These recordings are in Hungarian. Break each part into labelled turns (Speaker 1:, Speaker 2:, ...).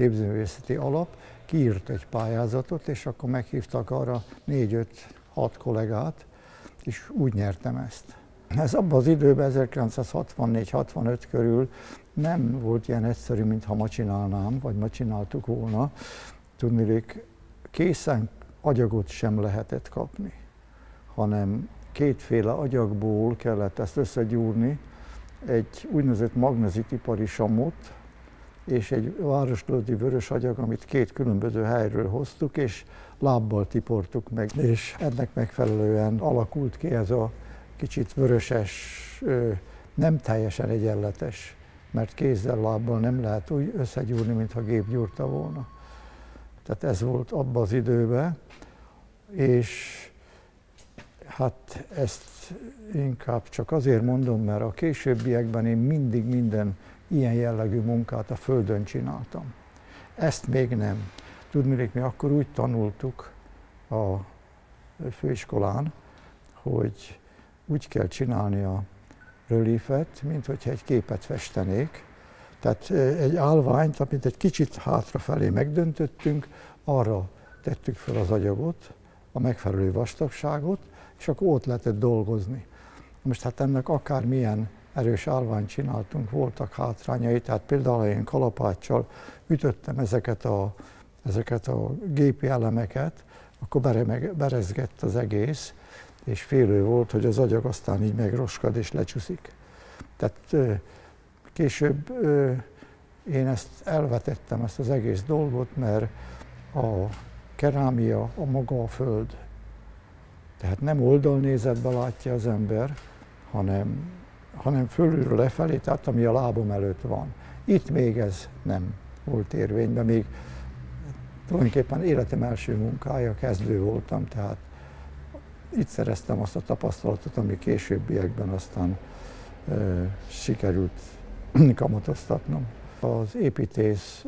Speaker 1: képzőművészeti alap kiírt egy pályázatot, és akkor meghívtak arra 4-5-6 kollégát, és úgy nyertem ezt. Ez abban az időben, 1964-65 körül nem volt ilyen egyszerű, mintha ma csinálnám, vagy ma csináltuk volna. Tudniillik, készen agyagot sem lehetett kapni, hanem kétféle agyagból kellett ezt összegyúrni, egy úgynevezett magnezitipari samot, és egy városkörüli vörös agyag, amit 2 különböző helyről hoztuk, és lábbal tiportuk meg. És ennek megfelelően alakult ki ez a kicsit vöröses, nem teljesen egyenletes, mert kézzel, lábbal nem lehet úgy összegyúrni, mintha gép gyúrta volna. Tehát ez volt abban az időben, és hát ezt inkább csak azért mondom, mert a későbbiekben én mindig minden ilyen jellegű munkát a földön csináltam. Ezt még nem. Tudniillik, mi akkor úgy tanultuk a főiskolán, hogy úgy kell csinálni a reliefet, mint hogyha egy képet festenék. Tehát egy állványt, amit egy kicsit hátrafelé megdöntöttünk, arra tettük fel az agyagot, a megfelelő vastagságot, és akkor ott lehetett dolgozni. Most hát ennek akármilyen erős állványt csináltunk, voltak hátrányai, tehát például én kalapáccsal ütöttem ezeket a gépi elemeket, akkor berezgett az egész, és félő volt, hogy az agyag aztán így megroskad és lecsúszik. Tehát később én ezt elvetettem, ezt az egész dolgot, mert a kerámia a maga a föld. Tehát nem oldalnézetbe látja az ember, hanem fölülről lefelé, tehát ami a lábam előtt van. Itt még ez nem volt érvényben, még tulajdonképpen életem első munkája, kezdő voltam, tehát itt szereztem azt a tapasztalatot, ami későbbiekben aztán sikerült kamatoztatnom. Az építész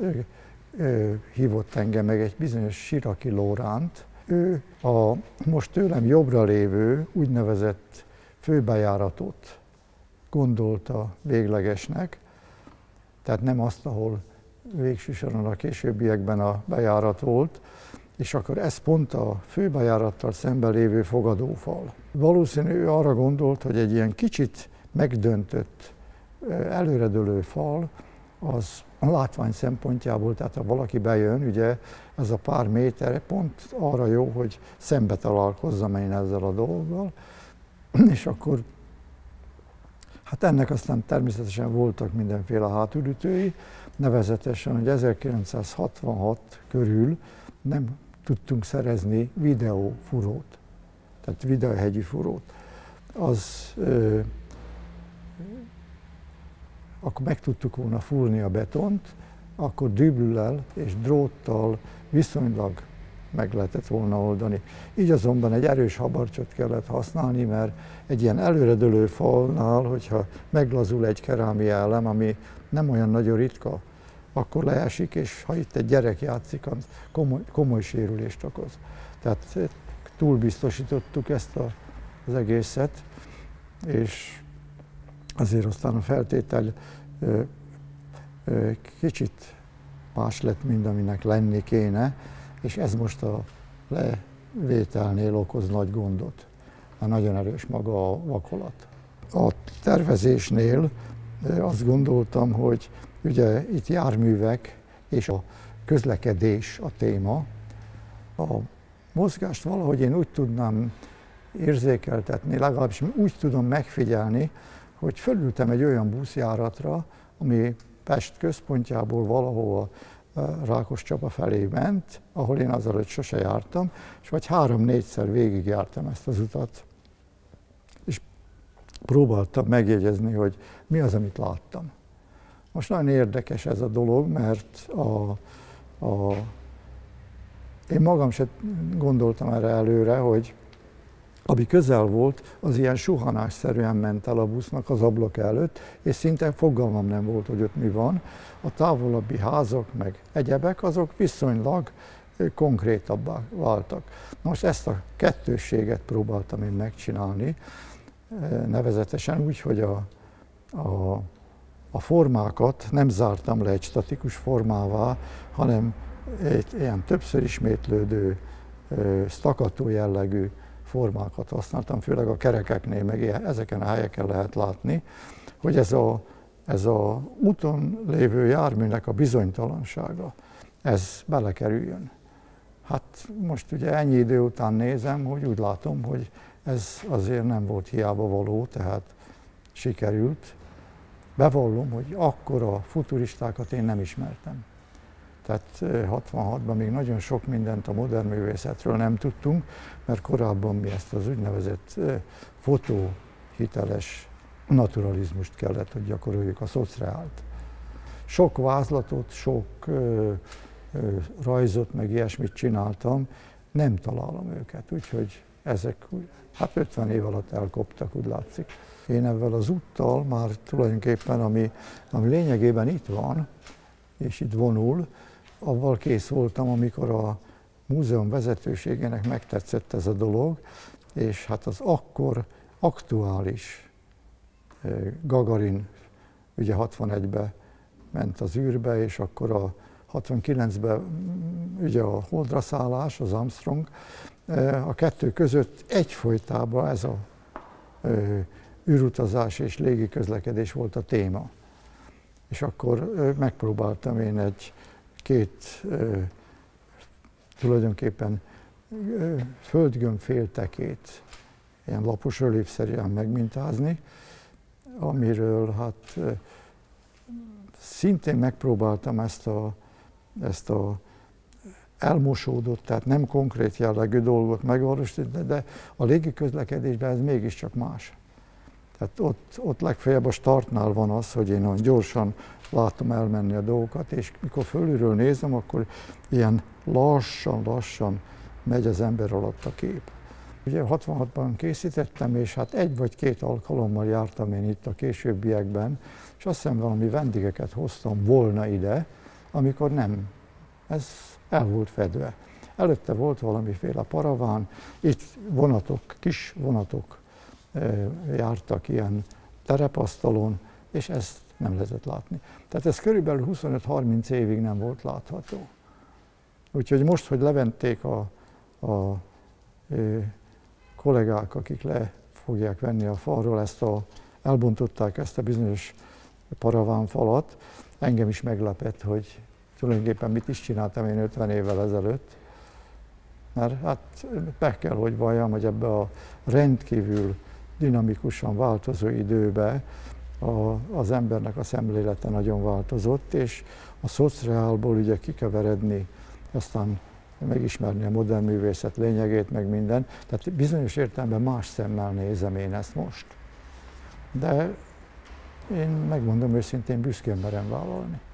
Speaker 1: hívott engem meg, egy bizonyos Siraki Lóránt. Ő a most tőlem jobbra lévő úgynevezett főbejáratot gondolta véglegesnek, tehát nem azt, ahol végső soron a későbbiekben a bejárat volt, és akkor ez pont a főbejárattal szemben lévő fogadófal. Valószínű ő arra gondolt, hogy egy ilyen kicsit megdöntött, előredőlő fal, az a látvány szempontjából, tehát ha valaki bejön, ugye ez a pár méter pont arra jó, hogy szembe találkozzam én ezzel a dologgal, és akkor hát ennek aztán természetesen voltak mindenféle hátulütői, nevezetesen, hogy 1966 körül nem tudtunk szerezni videófurót, tehát videóhegyi furót. Akkor meg tudtuk volna fúrni a betont, akkor dübüllel és dróttal viszonylag meg lehetett volna oldani. Így azonban egy erős habarcsot kellett használni, mert egy ilyen előredőlő falnál, hogyha meglazul egy kerámia elem, ami nem olyan nagyon ritka, akkor leesik, és ha itt egy gyerek játszik, az komoly sérülést okoz. Tehát túlbiztosítottuk ezt az egészet, és azért aztán a feltétel kicsit más lett, mint aminek lenni kéne, és ez most a levételnél okoz nagy gondot. Nagyon erős maga a vakolat. A tervezésnél azt gondoltam, hogy ugye itt járművek és a közlekedés a téma. A mozgást valahogy én úgy tudnám érzékeltetni, legalábbis úgy tudom megfigyelni, hogy fölültem egy olyan buszjáratra, ami Pest központjából valahova Rákoscsaba felé ment, ahol én azelőtt sose jártam, és vagy 3-4-szer végigjártam ezt az utat. És próbáltam megjegyezni, hogy mi az, amit láttam. Most nagyon érdekes ez a dolog, mert én magam sem gondoltam erre előre, hogy ami közel volt, az ilyen suhanásszerűen ment el a busznak az ablak előtt, és szinte fogalmam nem volt, hogy ott mi van. A távolabbi házak meg egyebek, azok viszonylag konkrétabbá váltak. Most ezt a kettősséget próbáltam én megcsinálni, nevezetesen úgy, hogy a a formákat nem zártam le egy statikus formává, hanem egy ilyen többször ismétlődő, staccato jellegű formákat használtam, főleg a kerekeknél, meg ezeken a helyeken lehet látni, hogy ez a úton lévő járműnek a bizonytalansága, ez belekerüljön. Hát most ugye ennyi idő után nézem, hogy úgy látom, hogy ez azért nem volt hiába való, tehát sikerült. Bevallom, hogy akkora futuristákat én nem ismertem. Tehát 66-ban még nagyon sok mindent a modern művészetről nem tudtunk, mert korábban mi ezt az úgynevezett fotóhiteles naturalizmust kellett, hogy gyakoroljuk, a szociált. Sok vázlatot, sok rajzot, meg ilyesmit csináltam, nem találom őket, úgyhogy ezek hát 50 év alatt elkoptak, úgy látszik. Én ezzel az úttal már tulajdonképpen, ami lényegében itt van, és itt vonul, avval kész voltam, amikor a múzeum vezetőségének megtetszett ez a dolog, és hát az akkor aktuális Gagarin, ugye 61-ben ment az űrbe, és akkor a 69-ben ugye a holdra szállás, az Armstrong, a kettő között egyfolytában ez a űrutazás és légiközlekedés volt a téma. És akkor megpróbáltam én két tulajdonképpen földgömb féltekét ilyen lapos rölévszerűen megmintázni, amiről hát szintén megpróbáltam ezt a elmosódott, tehát nem konkrét jellegű dolgot megvalósítani, de a légiközlekedésben ez mégiscsak más. Tehát ott legfeljebb a startnál van az, hogy én olyan gyorsan látom elmenni a dolgokat, és mikor fölülről nézem, akkor ilyen lassan megy az ember alatt a kép. Ugye 66-ban készítettem, és hát egy vagy két alkalommal jártam én itt a későbbiekben, és azt hiszem valami vendégeket hoztam volna ide, amikor nem, ez el volt fedve. Előtte volt valamiféle paraván, itt vonatok, kis vonatok jártak ilyen terepasztalon, és ezt nem lehetett látni. Tehát ez körülbelül 25-30 évig nem volt látható. Úgyhogy most, hogy leventék a kollégák, akik le fogják venni a falról, elbontották ezt a bizonyos paravánfalat, engem is meglepett, hogy tulajdonképpen mit is csináltam én 50 évvel ezelőtt. Mert hát be kell, hogy valljam, hogy ebbe a rendkívül dinamikusan változó időbe az embernek a szemlélete nagyon változott, és a szociálból ugye kikeveredni, aztán megismerni a modern művészet lényegét, meg minden. Tehát bizonyos értelemben más szemmel nézem én ezt most. De én megmondom őszintén, büszkén merem vállalni.